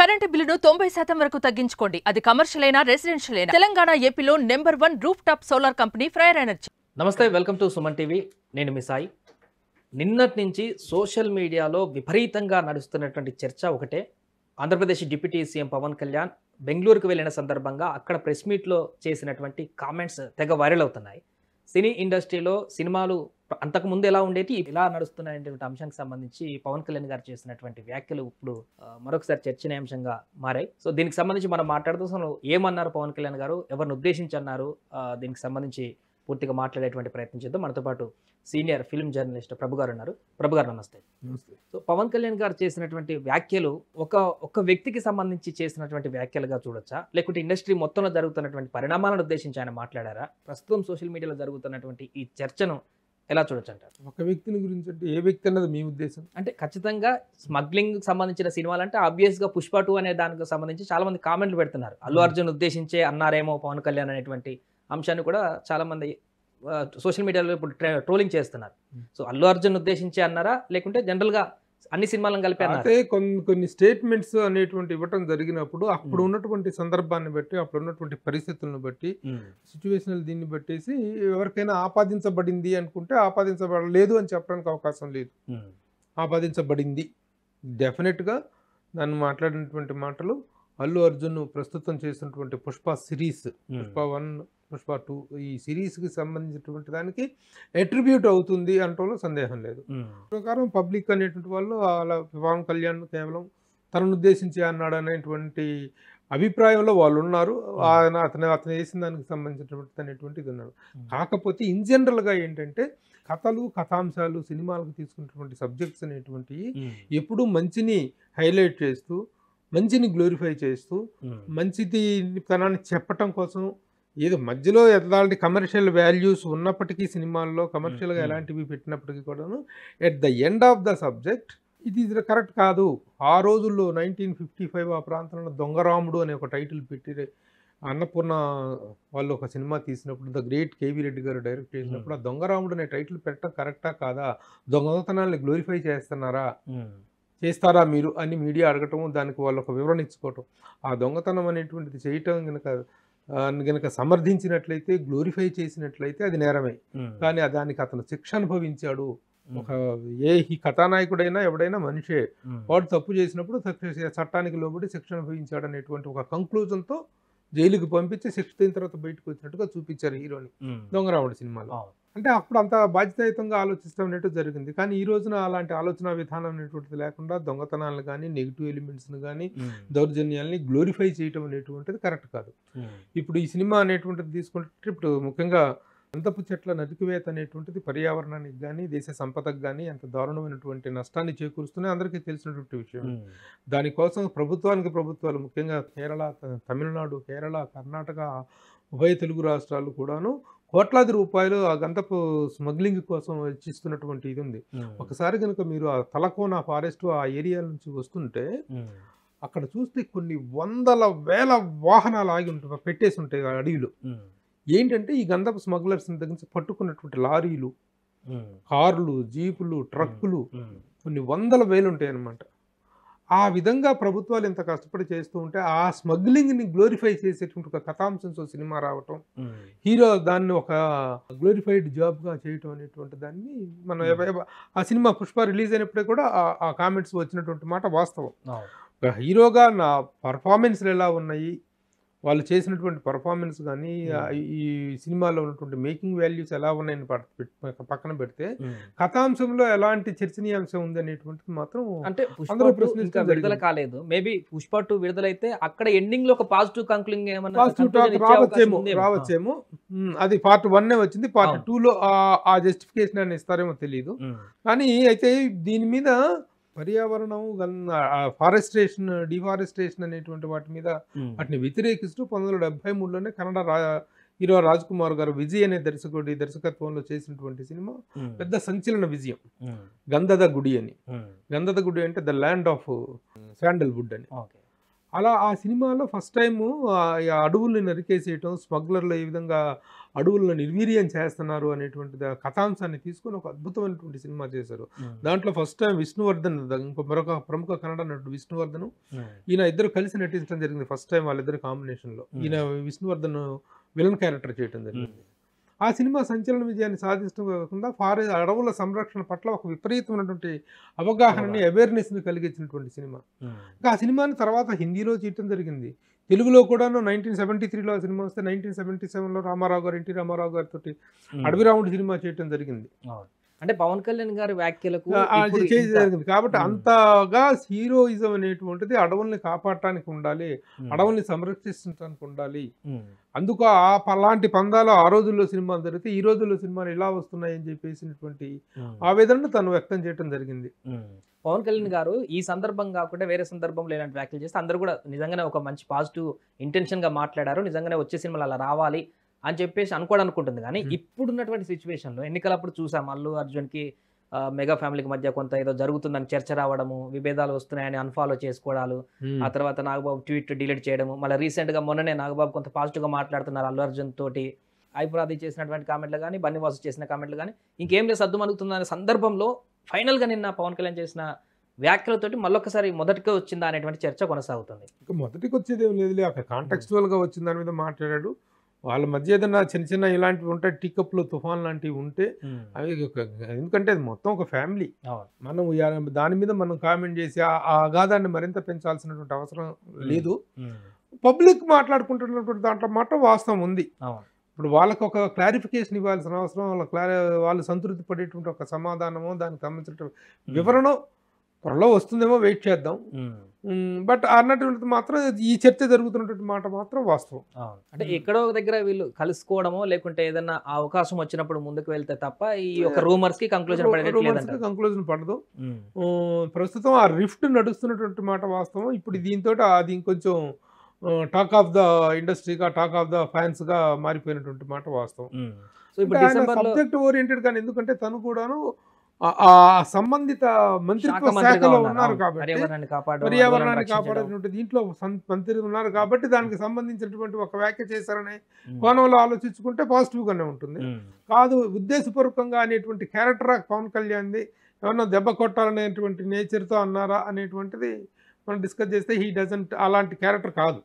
Current బిల్లును 90% వరకు తగ్గించుకోండి. అది కమర్షియల్ అయినా రెసిడెన్షియల్ అయినా. తెలంగాణ ఏపీలో #1 roof top solar company Freyr energy. నమస్తే, వెల్కమ్ టు సుమన్ టీవీ. నేను మీ సాయి. నిన్నటి నుంచి సోషల్ మీడియాలో విపరీతంగా నడుస్తున్నటువంటి చర్చ ఒకటే. ఆంధ్రప్రదేశ్ డిప్యూటీ సీఎం పవన్ కళ్యాణ్ బెంగళూరుకు వెళ్ళిన సందర్భంగా అక్కడ ప్రెస్ మీట్లో చేసినటువంటి కామెంట్స్ తెగ వైరల్ అవుతున్నాయి. సినీ ఇండస్ట్రీలో సినిమాలు అంతకుముందు ఎలా ఉండేది, ఇలా నడుస్తున్నటువంటి అంశానికి సంబంధించి పవన్ కళ్యాణ్ గారు చేసినటువంటి వ్యాఖ్యలు ఇప్పుడు మరొకసారి చర్చనీయాంశంగా మారాయి. సో దీనికి సంబంధించి మనం మాట్లాడుతూ అసలు ఏమన్నారు పవన్ కళ్యాణ్ గారు, ఎవరిని ఉద్దేశించి అన్నారు, దీనికి సంబంధించి పూర్తిగా మాట్లాడేటువంటి ప్రయత్నం చేద్దాం. మనతో పాటు సీనియర్ ఫిల్మ్ జర్నలిస్ట్ ప్రభు గారు ఉన్నారు. ప్రభు గారు నమస్తే. నమస్తే. సో పవన్ కళ్యాణ్ గారు చేసినటువంటి వ్యాఖ్యలు ఒక వ్యక్తికి సంబంధించి చేసినటువంటి వ్యాఖ్యలుగా చూడొచ్చా, లేకుంటే ఇండస్ట్రీ మొత్తంలో జరుగుతున్నటువంటి పరిణామాలను ఉద్దేశించి ఆయన మాట్లాడారా? ప్రస్తుతం సోషల్ మీడియాలో జరుగుతున్నటువంటి ఈ చర్చను ఎలా చూడొచ్చు అంటారు? ఒక వ్యక్తిని గురించి అంటే ఏ వ్యక్తి అన్నది మీ ఉద్దేశం? అంటే ఖచ్చితంగా స్మగ్లింగ్ సంబంధించిన సినిమాలు అంటే ఆబ్వియస్ గా పుష్ప 2 అనే దానికి సంబంధించి చాలా మంది కామెంట్లు పెడుతున్నారు. అల్లు అర్జున్ ఉద్దేశించే అన్నారేమో పవన్ కళ్యాణ్ అనేటువంటి అంశాన్ని కూడా చాలా మంది సోషల్ మీడియాలో ఇప్పుడు ట్రోలింగ్ చేస్తున్నారు. సో అల్లు అర్జున్ ఉద్దేశించి అన్నారా, లేకుంటే జనరల్ గా అన్ని సినిమాలను కలిపి అయితే కొన్ని స్టేట్మెంట్స్ అనేటువంటి ఇవ్వటం జరిగినప్పుడు అప్పుడు ఉన్నటువంటి సందర్భాన్ని బట్టి, అప్పుడు ఉన్నటువంటి పరిస్థితులను బట్టి, సిచ్యువేషనల్ దీన్ని బట్టేసి ఎవరికైనా ఆపాదించబడింది అనుకుంటే ఆపాదించబడలేదు అని చెప్పడానికి అవకాశం లేదు. ఆపాదించబడింది డెఫినెట్గా దాన్ని మాట్లాడినటువంటి మాటలు అల్లు అర్జున్ ప్రస్తుతం చేసినటువంటి పుష్ప సిరీస్, పుష్ప 1, పుష్ప 2 ఈ సిరీస్కి సంబంధించినటువంటి దానికి అట్రిబ్యూట్ అవుతుంది అంటంలో సందేహం లేదు. ప్రకారం పబ్లిక్ అనేటువంటి వాళ్ళు అలా పవన్ కళ్యాణ్ కేవలం తనను ఉద్దేశించి అన్నాడు అనేటువంటి అభిప్రాయంలో వాళ్ళు ఉన్నారు. అతను వేసిన దానికి సంబంధించినటువంటి అనేటువంటిది ఉన్నాడు. కాకపోతే ఇన్ జనరల్గా ఏంటంటే కథలు, కథాంశాలు, సినిమాలకు తీసుకున్నటువంటి సబ్జెక్ట్స్ అనేటువంటివి ఎప్పుడూ మంచిని హైలైట్ చేస్తూ, మంచిని గ్లోరిఫై చేస్తూ, మంచిది తనాన్ని చెప్పటం కోసం ఏదో మధ్యలో ఎలాంటి కమర్షియల్ వాల్యూస్ ఉన్నప్పటికీ సినిమాల్లో కమర్షియల్గా ఎలాంటివి పెట్టినప్పటికీ కూడాను at the end of the subject ఇది కరెక్ట్ కాదు. ఆ రోజుల్లో 1955 ఆ ప్రాంతంలో దొంగరాముడు అనే ఒక టైటిల్ పెట్టి అన్నపూర్ణ వాళ్ళు ఒక సినిమా తీసినప్పుడు, ద గ్రేట్ కేవీ రెడ్డి గారు డైరెక్ట్ చేసినప్పుడు ఆ దొంగరాముడు అనే టైటిల్ పెట్టడం కరెక్టా కాదా, దొంగతనాన్ని గ్లోరిఫై చేస్తారా మీరు అని మీడియా అడగటం, దానికి వాళ్ళు ఒక వివరణ ఇచ్చుకోవటం. ఆ దొంగతనం అనేటువంటిది చేయటం గనక సమర్థించినట్లయితే, గ్లోరిఫై చేసినట్లయితే అది నేరమే. కానీ దానికి అతను శిక్ష అనుభవించాడు. ఈ కథానాయకుడైనా ఎవడైనా మనిషే, వాడు తప్పు చేసినప్పుడు చట్టానికి లోబడి శిక్ష అనుభవించాడు అనేటువంటి ఒక కంక్లూజన్తో జైలుకి పంపించి శిక్ష అయిన తర్వాత బయటకు వచ్చినట్టుగా చూపించారు హీరోని దొంగరాముడు సినిమాలో. అంటే అప్పుడు అంత బాధ్యతాయుతంగా ఆలోచిస్తాం అనేట్టు జరిగింది. కానీ ఈ రోజున అలాంటి ఆలోచన విధానం అనేటువంటిది లేకుండా దొంగతనాలను కానీ, నెగిటివ్ ఎలిమెంట్స్ని కానీ, దౌర్జన్యాల్ని గ్లోరిఫై చేయటం అనేటువంటిది కరెక్ట్ కాదు. ఇప్పుడు ఈ సినిమా అనేటువంటిది తీసుకుంటే ఇప్పుడు ముఖ్యంగా అంతపు చెట్ల నరికివేత అనేటువంటిది పర్యావరణానికి కానీ, దేశ సంపదకు కానీ ఎంత దారుణమైనటువంటి నష్టాన్ని చేకూరుస్తూనే అందరికీ తెలిసినటువంటి విషయం. దానికోసం ప్రభుత్వాలు ముఖ్యంగా కేరళ, తమిళనాడు, కేరళ, కర్ణాటక, ఉభయ తెలుగు రాష్ట్రాలు కూడాను కోట్లాది రూపాయలు ఆ గంధపు స్మగ్లింగ్ కోసం వెచ్చిస్తున్నటువంటి ఇది ఉంది. ఒకసారి కనుక మీరు ఆ తలకోన ఫారెస్ట్ ఆ ఏరియా నుంచి వస్తుంటే అక్కడ చూస్తే కొన్ని వందల వేల వాహనాలు ఆగి ఉంటాయి, పెట్టేసి ఉంటాయి ఆ అడవిలో. ఏంటంటే ఈ గంధపు స్మగ్లర్స్ దగ్గర నుంచి పట్టుకున్నటువంటి లారీలు, కార్లు, జీపులు, ట్రక్కులు కొన్ని వందల వేలు ఉంటాయి అన్నమాట. ఆ విధంగా ప్రభుత్వాలు ఎంత కష్టపడి చేస్తూ ఉంటే ఆ స్మగ్లింగ్ని గ్లోరిఫై చేసేటువంటి ఒక కథాంశంతో సినిమా రావటం, హీరో దాన్ని ఒక గ్లోరిఫైడ్ జాబ్గా చేయటం అనేటువంటి దాన్ని మనం ఆ సినిమా పుష్ప రిలీజ్ అయినప్పుడే కూడా ఆ కామెంట్స్ వచ్చినటువంటి మాట వాస్తవం. హీరోగా నా పర్ఫార్మెన్స్లు ఎలా ఉన్నాయి, వాళ్ళు చేసినటువంటి పర్ఫార్మెన్స్ కానీ, ఈ సినిమాలో ఉన్నటువంటి మేకింగ్ వాల్యూస్ ఎలా ఉన్నాయని పక్కన పెడితే కథాంశంలో ఎలాంటి చర్చనీయాంశం ఉంది అనేటువంటిది మాత్రం అంటే విడుదల కాలేదు. మేబీ పుష్ప 2 విడుదలైతే అక్కడ ఎండింగ్ లో ఒక పాజిటివ్ కంక్లూడింగ్ రావచ్చేమో. అది పార్ట్ 1 వచ్చింది, పార్ట్ 2లో ఆ జస్టిఫికేషన్ అని ఇస్తారేమో తెలియదు. కానీ అయితే దీని మీద పర్యావరణం, ఫారెస్ట్రేషన్, డిఫారెస్ట్రేషన్ అనేటువంటి వాటి మీద వాటిని వ్యతిరేకిస్తూ 1973లోనే కన్నడ హీరో రాజ్ కుమార్ గారు విజయ్ అనే దర్శకుడి దర్శకత్వంలో చేసినటువంటి సినిమా పెద్ద సంచలన విజయం, గంధద గుడి అని. గంధద గుడి అంటే ద ల్యాండ్ ఆఫ్ శాండల్వుడ్ అని. అలా ఆ సినిమాలో ఫస్ట్ టైము అడవుల్ని నరికేసేయటం, స్మగ్లర్లు ఏ విధంగా అడవులను నిర్వీర్యం చేస్తున్నారు అనేటువంటి కథాంశాన్ని తీసుకొని ఒక అద్భుతమైనటువంటి సినిమా చేశారు. దాంట్లో ఫస్ట్ టైం విష్ణువర్ధన్, ఇంకో మరొక ప్రముఖ కన్నడ నటుడు విష్ణువర్ధన్, ఈయన ఇద్దరు కలిసి నటించడం జరిగింది ఫస్ట్ టైం వాళ్ళిద్దరు కాంబినేషన్లో. ఈయన విష్ణువర్ధన్ విలన్ క్యారెక్టర్ చేయడం జరిగింది. ఆ సినిమా సంచలన విజయాన్ని సాధించడం కాకుండా అడవుల సంరక్షణ పట్ల ఒక విపరీతమైనటువంటి అవగాహనని, అవేర్నెస్ని కలిగించినటువంటి సినిమా. ఇంకా ఆ సినిమాని తర్వాత హిందీలో చేయటం జరిగింది, తెలుగులో కూడాను 1973లో ఆ సినిమా వస్తే 1977లో రామారావు గారు, ఎన్టీ రామారావు గారితో అడవి రాముడు సినిమా చేయటం జరిగింది. అంటే పవన్ కళ్యాణ్ గారి వ్యాఖ్యలకు జరిగింది. కాబట్టి అంతగా హీరోయిజం అనేటువంటిది అడవుల్ని కాపాడటానికి ఉండాలి, అడవుల్ని సంరక్షించడానికి ఉండాలి. అందుకు అలాంటి పందాలు ఆ రోజుల్లో సినిమాలు జరిగితే ఈ రోజుల్లో సినిమాలు ఇలా వస్తున్నాయని చెప్పేసినటువంటి ఆవేదనను తను వ్యక్తం చేయడం జరిగింది. పవన్ కళ్యాణ్ గారు ఈ సందర్భం కాకుండా వేరే సందర్భంలో ఇలాంటి వ్యాఖ్యలు చేస్తే అందరూ కూడా నిజంగానే ఒక మంచి పాజిటివ్ ఇంటెన్షన్ గా మాట్లాడారు, నిజంగానే వచ్చే సినిమాలు అలా రావాలి అని చెప్పేసి అనుకుంటుంది. కానీ ఇప్పుడున్నటువంటి సిచ్యువేషన్లో ఎన్నికలప్పుడు చూసాం అల్లు అర్జున్కి మెగా ఫ్యామిలీకి మధ్య కొంత ఏదో జరుగుతుందని చర్చ రావడము, విభేదాలు వస్తున్నాయని అన్ఫాలో చేసుకోవడాలు, ఆ తర్వాత నాగబాబు ట్వీట్ డిలీట్ చేయడము, మళ్ళీ రీసెంట్గా మొన్ననే నాగబాబు కొంత పాజిటివ్గా మాట్లాడుతున్నారు అల్లు అర్జున్ తోటి, ఐపురాది చేసినటువంటి కామెంట్లు కానీ, బన్నీవాసు చేసిన కామెంట్లు కానీ, ఇంకేం లేదు సర్దుమణుగుతుందనే సందర్భంలో ఫైనల్గా నిన్న పవన్ కళ్యాణ్ చేసిన వ్యాఖ్యలతోటి మళ్ళొకసారి మొదటిగా వచ్చిందా అనేటువంటి చర్చ కొనసాగుతుంది. ఇంకా మొదటికి వచ్చేది ఏం లేదులే, అక్కడ కాంటెక్స్చువల్గా వచ్చిన దాని మీద మాట్లాడాడు. వాళ్ళ మధ్య ఏదైనా చిన్న చిన్న ఇలాంటివి ఉంటాయి, టీకప్లో తుఫాన్ లాంటివి ఉంటే అవి, ఎందుకంటే అది మొత్తం ఒక ఫ్యామిలీ. మనం దాని మీద మనం కామెంట్ చేసి ఆ అగాధాన్ని మరింత పెంచాల్సినటువంటి అవసరం లేదు. పబ్లిక్ మాట్లాడుకుంటున్నటువంటి దాంట్లో మాత్రం వాస్తవం ఉంది. ఇప్పుడు వాళ్ళకి ఒక క్లారిఫికేషన్ ఇవ్వాల్సిన అవసరం, వాళ్ళు సంతృప్తి పడేటువంటి ఒక సమాధానమో దానికి సంబంధించిన వివరణ త్వరలో వస్తుందేమో, వెయిట్ చేద్దాం. బట్ అన్నటువంటి మాత్రం ఈ చర్చ జరుగుతున్నటువంటి మాట మాత్రం వాస్తవం. అంటే ఎక్కడో దగ్గర వీళ్ళు కలుసుకోవడమో లేకుంటే ఏదైనా అవకాశం వచ్చినప్పుడు ముందుకు వెళ్తే తప్ప ఈ ఒక రూమర్స్ కి కంక్లూజన్ పడదు. ప్రస్తుతం ఆ రిఫ్ట్ నడుస్తున్నటువంటి మాట వాస్తవం. ఇప్పుడు దీంతో అది ఇంకొంచెం టాక్ ఆఫ్ ద ఇండస్ట్రీగా, టాక్ ఆఫ్ ద ఫ్యాన్స్ గా మారిపోయినటువంటి మాట వాస్తవం. సబ్జెక్ట్ ఓరియంటెడ్ కానీ, ఎందుకంటే తను కూడాను ఆ సంబంధిత మంత్రిత్వ శాఖలో ఉన్నారు కాబట్టి, పర్యావరణాన్ని కాపాడేటువంటి దీంట్లో మంత్రి ఉన్నారు కాబట్టి దానికి సంబంధించినటువంటి ఒక వ్యాఖ్య చేశారనే కోణంలో ఆలోచించుకుంటే పాజిటివ్ గానే ఉంటుంది. కాదు ఉద్దేశపూర్వకంగా అనేటువంటి క్యారెక్టర్ పవన్ కళ్యాణ్ది, ఏమన్నా దెబ్బ కొట్టాలనేటువంటి నేచర్తో అన్నారా అనేటువంటిది మనం డిస్కస్ చేస్తే హీ డజంట్, అలాంటి క్యారెక్టర్ కాదు.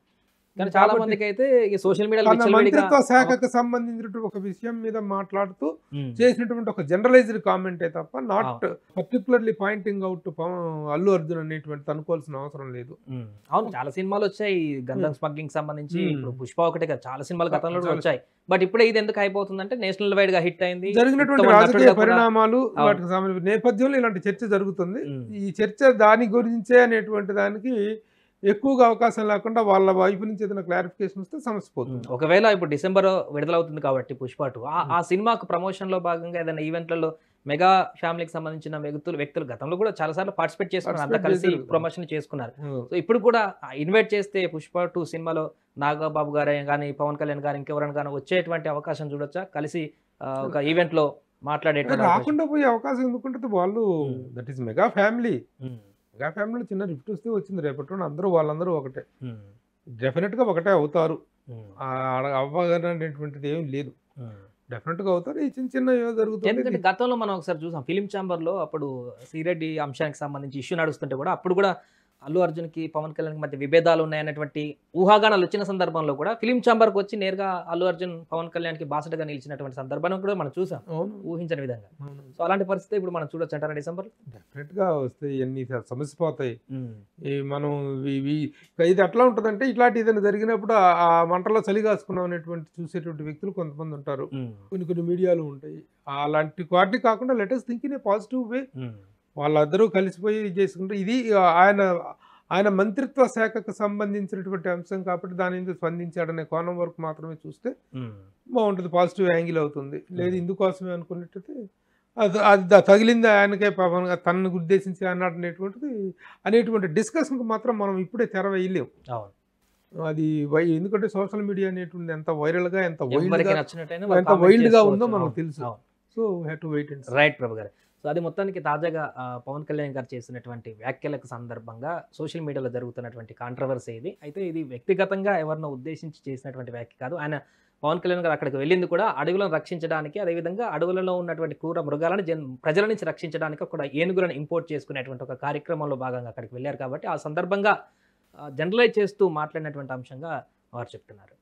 కానీ చాలా మందికి అయితే సోషల్ మీడియా మంత్రిత్వ శాఖకు సంబంధించినటువంటి ఒక విషయం మీద మాట్లాడుతూ చేసినటువంటి ఒక జనరలైజ్డ్ కామెంటే తప్ప not particularly pointing out Allu Arjun అనేటువంటి అనుకోవాల్సిన అవసరం లేదు. అవును, చాలా సినిమాలు వచ్చాయి గంధం స్మగ్లింగ్ సంబంధించి, ఇప్పుడు పుష్ప ఒకటే కదా, చాలా సినిమాలు గతంలో వచ్చాయి. బట్ ఇప్పుడు ఇది ఎందుకు అయిపోతుందంటే నేషనల్ వైడ్ గా హిట్ అయింది, జరిగినటువంటి రాజకీయ పరిణామాలు వాటికి నేపథ్యంలో ఇలాంటి చర్చ జరుగుతుంది. ఈ చర్చ దాని గురించే అనేటువంటి దానికి ఎక్కువగా అవకాశం లేకుండా వాళ్ళ వైపు నుంచి ఏదైనా క్లారిఫికేషన్ వస్తే సమస్య పోతుంది. ఒకవేళ ఇప్పుడు డిసెంబర్ విడుదలవుతుంది కాబట్టి పుష్ప 2, ఆ సినిమాకు ప్రమోషన్ లో భాగంగా ఏదైనా ఈవెంట్లలో మెగా ఫ్యామిలీకి సంబంధించిన వ్యక్తులు గతంలో కూడా చాలా సార్లు పార్టిసిపేట్ చేసుకున్నారు, అంతా కలిసి ప్రమోషన్ చేసుకున్నారు. సో ఇప్పుడు కూడా ఇన్వైట్ చేస్తే పుష్ప 2 సినిమాలో నాగబాబు గారే కానీ, పవన్ కళ్యాణ్ గారు, ఇంకెవరైనా కానీ వచ్చేటువంటి అవకాశం చూడొచ్చా? కలిసి ఒక ఈవెంట్ లో మాట్లాడేటువంటి రాకుండా పోయే అవకాశం ఎందుకుంటుంది? వాళ్ళు that is mega family. Mega ఫ్యామిలీలో చిన్న రిఫ్ట్ వస్తే వచ్చింది, రేపటి వాళ్ళందరూ ఒకటే, డెఫినెట్ గా ఒకటే అవుతారు. అవ్వగలనేటువంటిది ఏం లేదు, డెఫినెట్ గా అవుతారు. ఈ చిన్న చిన్న జరుగుతుంది. ఎందుకంటే గతంలో మనం ఒకసారి చూసాం ఫిలిం ఛాంబర్ లో, అప్పుడు శ్రీరెడ్డి అంశానికి సంబంధించి ఇష్యూ నడుస్తుంటే కూడా అప్పుడు కూడా అల్లు అర్జున్ కి పవన్ కళ్యాణ్ మధ్య విభేదాలు ఉన్నాయనేటువంటి ఊహాగానాలు వచ్చిన సందర్భంలో కూడా ఫిలిం ఛాంబర్కి వచ్చి నేరుగా అల్లు అర్జున్ పవన్ కళ్యాణ్ కి బాసటగా నిలిచినటువంటి సందర్భాన్ని కూడా మనం చూసాం, ఊహించని విధంగా. సో అలాంటి పరిస్థితి ఇప్పుడు మనం చూడొచ్చు అంటారా డిసెంబర్? డెఫినెట్ గా వస్తాయి, అన్ని సమస్య పోతాయి. మనం ఇది ఎట్లా ఉంటుందంటే, ఇట్లాంటి ఏదైనా జరిగినప్పుడు ఆ మంటలో చలి కాసుకున్నాం అనేటువంటి చూసేటువంటి వ్యక్తులు కొంతమంది ఉంటారు, కొన్ని మీడియాలు ఉంటాయి. అలాంటి వాటిని కాకుండా let's think in a positive way. వాళ్ళందరూ కలిసిపోయి చేసుకుంటే, ఇది ఆయన మంత్రిత్వ శాఖకు సంబంధించినటువంటి అంశం కాబట్టి దాని మీద స్పందించాడనే కోణం వరకు మాత్రమే చూస్తే బాగుంటుంది, పాజిటివ్ యాంగిల్ అవుతుంది. లేదు ఇందుకోసమే అనుకున్నట్టయితే అది తగిలింది ఆయనకే తనను ఉద్దేశించి అన్నాడు అనేటువంటి డిస్కషన్కి మాత్రం మనం ఇప్పుడే తెర వేయలేం. అది ఎందుకంటే సోషల్ మీడియా అనేటువంటి ఎంత వైరల్గా, ఎంత వైల్డ్గా ఉందో మనకు తెలుసు. So have to wait and see. Right Prabhu garu. So అది మొత్తానికి తాజాగా పవన్ కళ్యాణ్ గారు చేసినటువంటి వ్యాఖ్యలకు సందర్భంగా సోషల్ మీడియాలో జరుగుతున్నటువంటి కాంట్రవర్సీ ఇది. అయితే ఇది వ్యక్తిగతంగా ఎవరినో ఉద్దేశించి చేసినటువంటి వ్యాఖ్య కాదు. ఆయన పవన్ కళ్యాణ్ గారు అక్కడికి వెళ్ళింది కూడా అడవులను రక్షించడానికి, అదేవిధంగా అడవులలో ఉన్నటువంటి క్రూర మృగాలను ప్రజల నుంచి రక్షించడానికి ఒక ఏనుగులను ఇంపోర్ట్ చేసుకునేటువంటి ఒక కార్యక్రమంలో భాగంగా అక్కడికి వెళ్ళారు కాబట్టి ఆ సందర్భంగా జనరలైజ్ చేస్తూ మాట్లాడినటువంటి అంశంగా వారు చెప్తున్నారు.